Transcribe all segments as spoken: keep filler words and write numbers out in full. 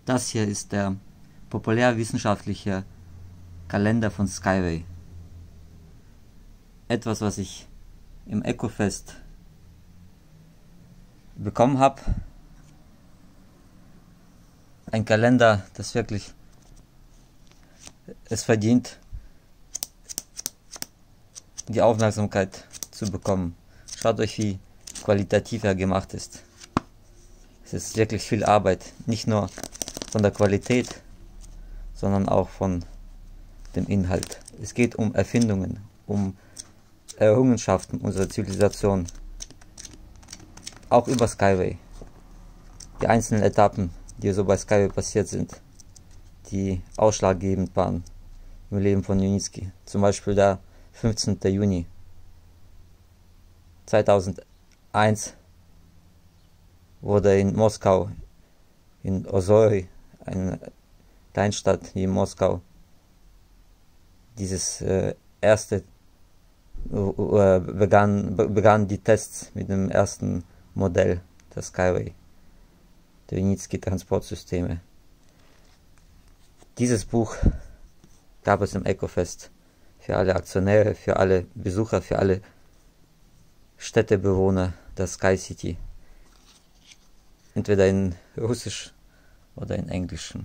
Das hier ist der populärwissenschaftliche Kalender von Skyway. Etwas, was ich im EcoFest bekommen habe. Ein Kalender, das wirklich es verdient, die Aufmerksamkeit zu bekommen. Schaut euch, wie qualitativ er gemacht ist. Es ist wirklich viel Arbeit, nicht nur von der Qualität, sondern auch von dem Inhalt. Es geht um Erfindungen, um Errungenschaften unserer Zivilisation, auch über Skyway. Die einzelnen Etappen, die so bei Skyway passiert sind, die ausschlaggebend waren im Leben von Junitski. Zum Beispiel der fünfzehnten Juni zweitausendeins wurde in Moskau, in Osory, eine Kleinstadt wie in Moskau, dieses äh, erste äh, begann, begannen die Tests mit dem ersten Modell der Skyway, der Junitski-Transportsysteme. Dieses Buch gab es im EcoFest für alle Aktionäre, für alle Besucher, für alle Städtebewohner der Sky City. Entweder in Russisch oder in Englischen.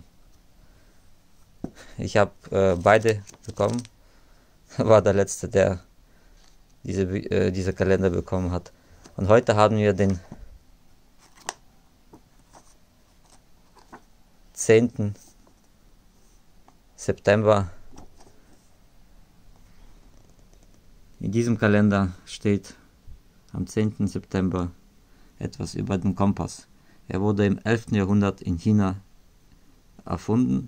Ich habe äh, beide bekommen. War der letzte, der diese, äh, diese Kalender bekommen hat. Und heute haben wir den zehnten September. In diesem Kalender steht am zehnten September etwas über den Kompass. Er wurde im elften Jahrhundert in China erfunden.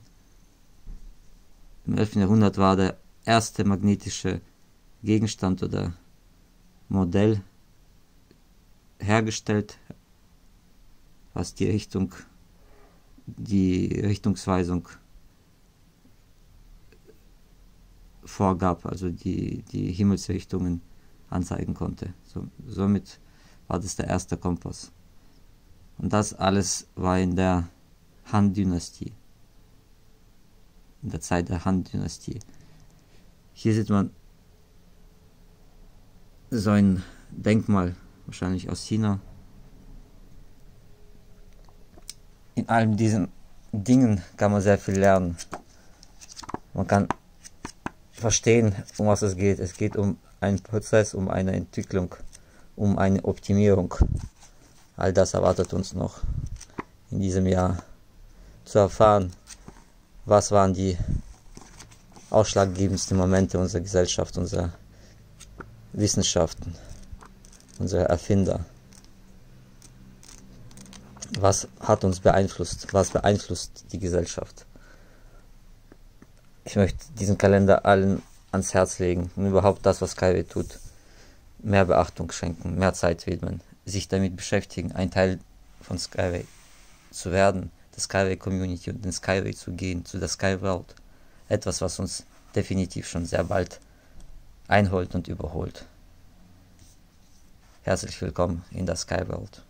Im elften Jahrhundert war der erste magnetische Gegenstand oder Modell hergestellt, was die Richtung, die Richtungsweisung vorgab, also die, die Himmelsrichtungen anzeigen konnte. So, somit war das der erste Kompass. Und das alles war in der Han-Dynastie. In der Zeit der Han-Dynastie. Hier sieht man so ein Denkmal, wahrscheinlich aus China. In all diesen Dingen kann man sehr viel lernen. Man kann verstehen, um was es geht. Es geht um einen Prozess, um eine Entwicklung, um eine Optimierung. All das erwartet uns noch in diesem Jahr. Zu erfahren, was waren die ausschlaggebendsten Momente unserer Gesellschaft, unserer Wissenschaften, unserer Erfinder. Was hat uns beeinflusst? Was beeinflusst die Gesellschaft? Ich möchte diesen Kalender allen ans Herz legen und überhaupt das, was Skyway tut, mehr Beachtung schenken, mehr Zeit widmen, sich damit beschäftigen, ein Teil von Skyway zu werden, der Skyway Community und den Skyway zu gehen, zu der Sky World. Etwas, was uns definitiv schon sehr bald einholt und überholt. Herzlich willkommen in der Sky World.